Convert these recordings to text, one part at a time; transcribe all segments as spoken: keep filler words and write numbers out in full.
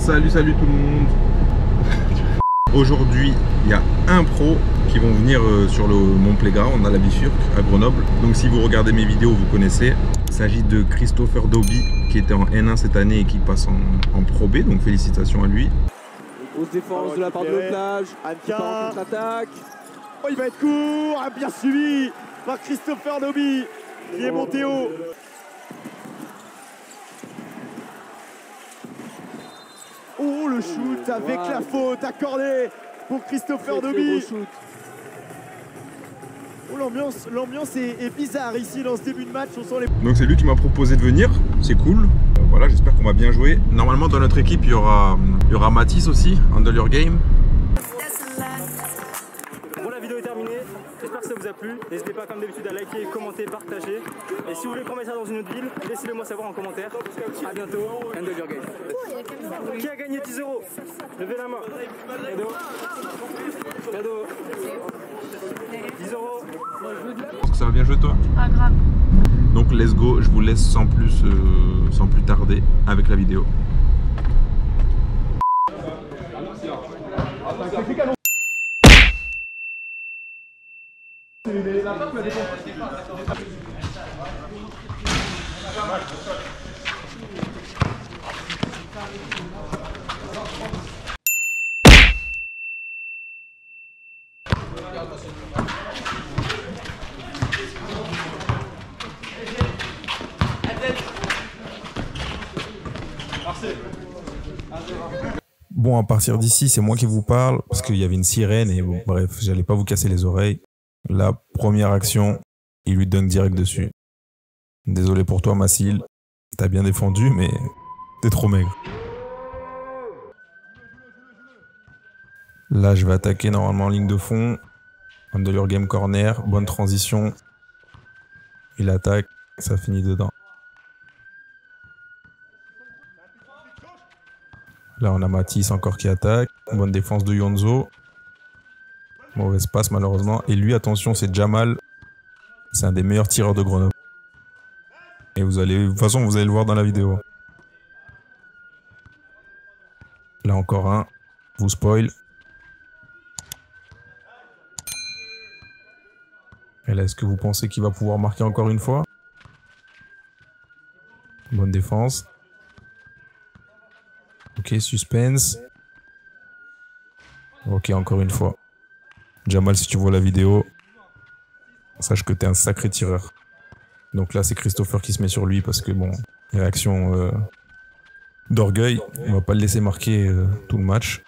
Salut, salut tout le monde. Aujourd'hui, il y a un pro qui vont venir sur le Mont Playground, on a la bifurque à Grenoble. Donc si vous regardez mes vidéos, vous connaissez. Il s'agit de Christopher Dobie qui était en N un cette année et qui passe en, en Pro B, donc félicitations à lui. Grosse défense de la part de Leclage. Anka en contre-attaque. Oh, il va être court, bien suivi par Christopher Dobie qui est monté haut. Oh, le shoot avec wow. La faute accordée pour Christopher Dobie. Oh, l'ambiance, l'ambiance est, est bizarre ici dans ce début de match. On sent les... Donc c'est lui qui m'a proposé de venir, c'est cool. Euh, voilà, j'espère qu'on va bien jouer. Normalement dans notre équipe il y aura, il y aura Mathis aussi, Handle Your Game. Bon, la vidéo est terminée, j'espère que ça vous a plu. N'hésitez pas comme d'habitude à liker, commenter, partager. Et si vous voulez qu'on mette ça dans une autre ville, laissez-le moi savoir en commentaire. A bientôt, Handle Your Game. Qui a gagné dix euros? Levez la main. Cadeau. Cadeau. dix euros. Est-ce que ça va bien jouer toi? Ah grave. Donc let's go, je vous laisse sans plus, euh, sans plus tarder avec la vidéo. Bon, à partir d'ici, c'est moi qui vous parle parce qu'il y avait une sirène et bon, bref, j'allais pas vous casser les oreilles. La première action, il lui dunk direct dessus. Désolé pour toi, Massil. T'as bien défendu, mais t'es trop maigre. Là, je vais attaquer normalement en ligne de fond. Handle Your Game corner, bonne transition. Il attaque, ça finit dedans. Là, on a Mathis encore qui attaque. Bonne défense de Yonzo. Mauvaise passe malheureusement. Et lui, attention, c'est Jamal. C'est un des meilleurs tireurs de Grenoble. Et vous allez, de toute façon, vous allez le voir dans la vidéo. Là, encore un. Vous spoil. Et là, est-ce que vous pensez qu'il va pouvoir marquer encore une fois? Bonne défense. Ok, suspense. Ok, encore une fois. Jamal, si tu vois la vidéo, sache que t'es un sacré tireur. Donc là, c'est Christopher qui se met sur lui parce que, bon, réaction euh, d'orgueil. On va pas le laisser marquer euh, tout le match.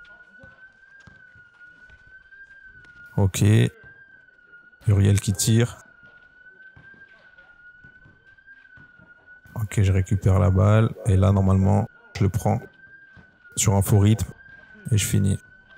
Ok. Uriel qui tire. Ok, je récupère la balle. Et là, normalement, je le prends sur un faux rythme et je finis.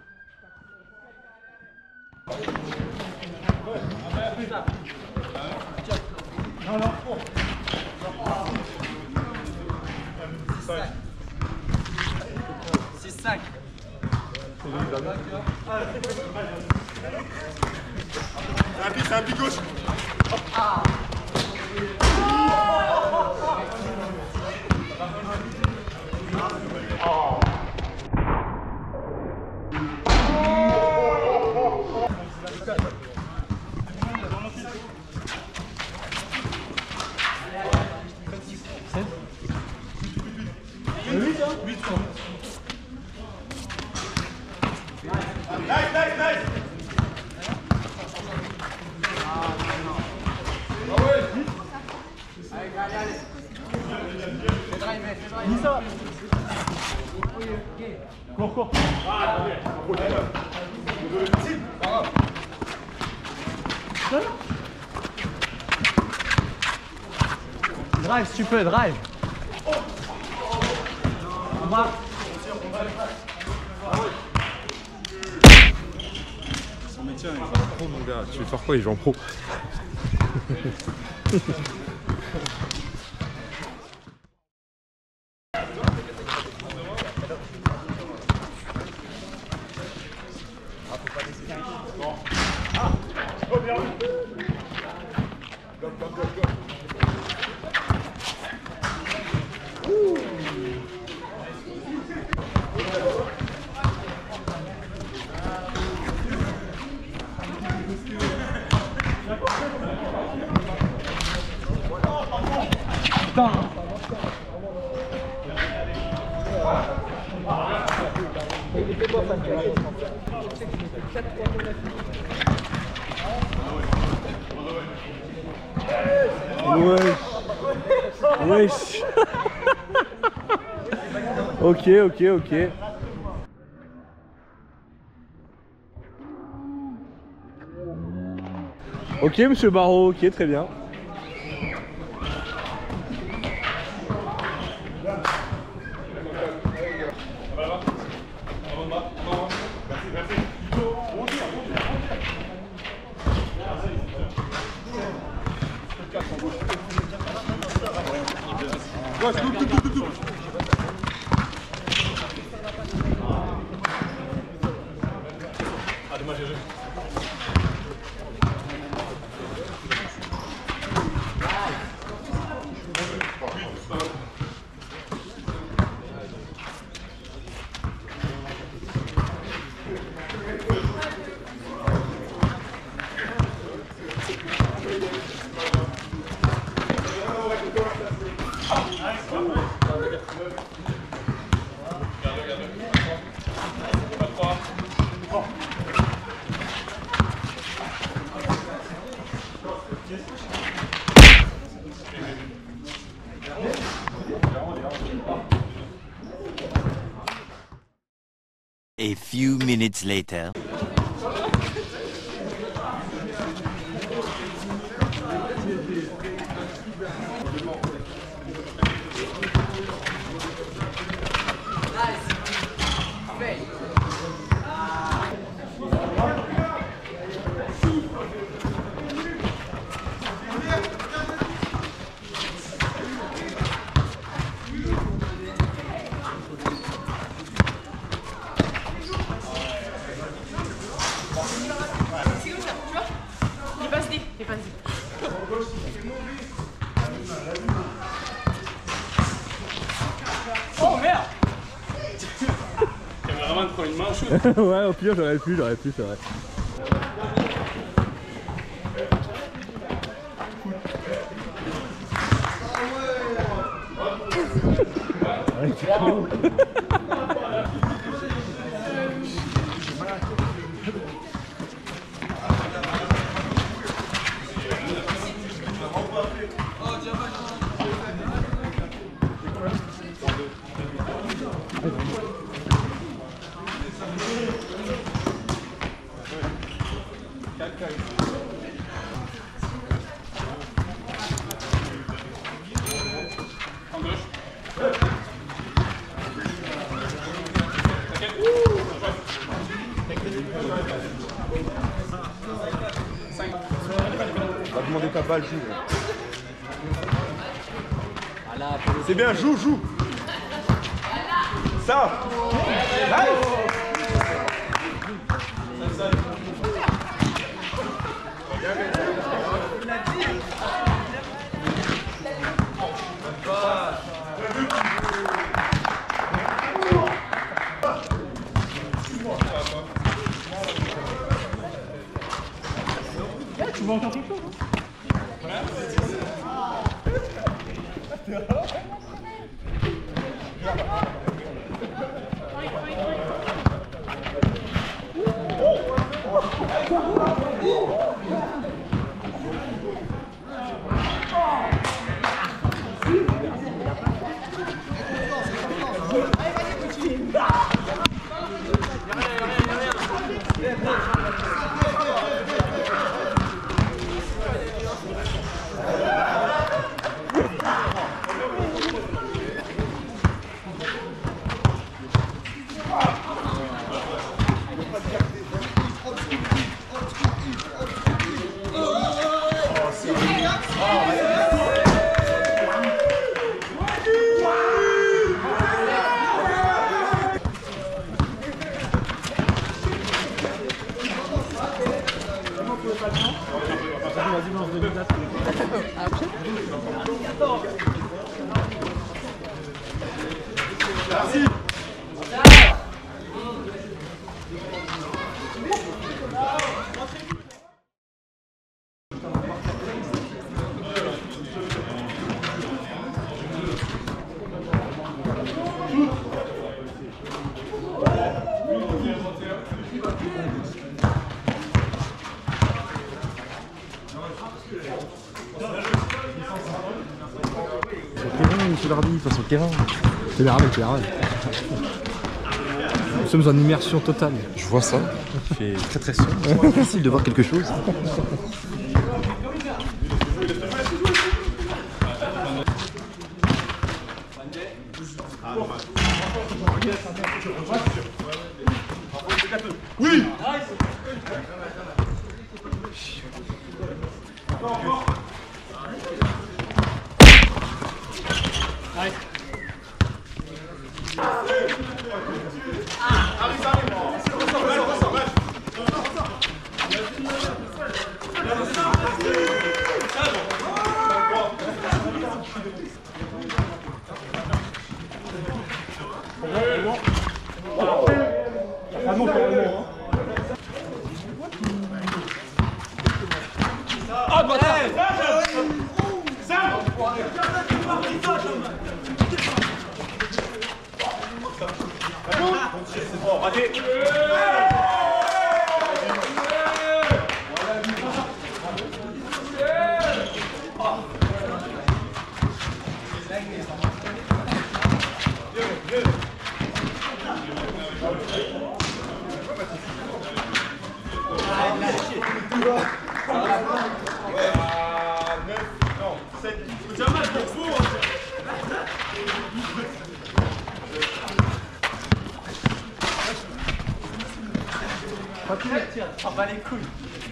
six cinq. C'est un pic, c'est un pic gauche. Ah. Nice, nice, nice. Cours, cours. Drive si tu peux, drive. On va. Son métier, il joue en pro, mon gars. Tu veux faire quoi? Il joue en pro. Putain. Wesh. Wesh. Ok, ok, ok. Ok, monsieur Barreau, ok, très bien. A few minutes later. Oh merde. Caméraman prend une main au shoot. Ouais, au pire, j'aurais pu, j'aurais pu, c'est vrai. On va demander ta balle, joue. C'est bien, joue, joue. Ça. Tu vois encore quelque chose Vardy face au terrain. C'est merveilleux, c'est merveilleux. Nous sommes en immersion totale. Je vois ça. Il fait très très sombre. C'est difficile de voir quelque chose. Oui. Ah, bâtard! Ah bah les couilles.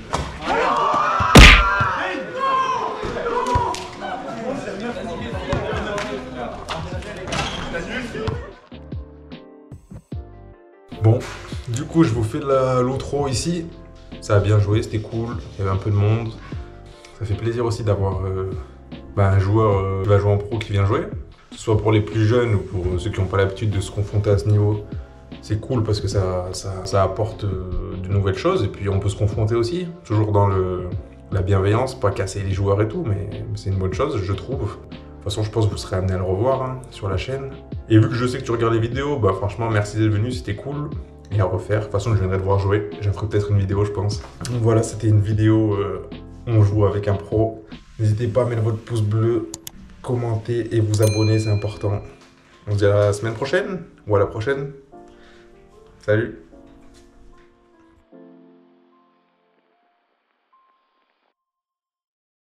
Bon, du coup je vous fais l'outro ici. Ça a bien joué, c'était cool, il y avait un peu de monde. Ça fait plaisir aussi d'avoir euh, bah, un joueur euh, qui va jouer en pro qui vient jouer. Que ce soit pour les plus jeunes ou pour ceux qui n'ont pas l'habitude de se confronter à ce niveau. C'est cool parce que ça, ça, ça apporte euh, de nouvelles choses et puis on peut se confronter aussi. Toujours dans le, la bienveillance, pas casser les joueurs et tout, mais c'est une bonne chose, je trouve. De toute façon, je pense que vous serez amené à le revoir hein, sur la chaîne. Et vu que je sais que tu regardes les vidéos, bah franchement, merci d'être venu, c'était cool. Et à refaire, de toute façon, je viendrai te voir jouer. J'en ferai peut-être une vidéo, je pense. Donc voilà, c'était une vidéo euh, où on joue avec un pro. N'hésitez pas à mettre votre pouce bleu, commenter et vous abonner, c'est important. On se dit à la semaine prochaine ou à la prochaine. Salut!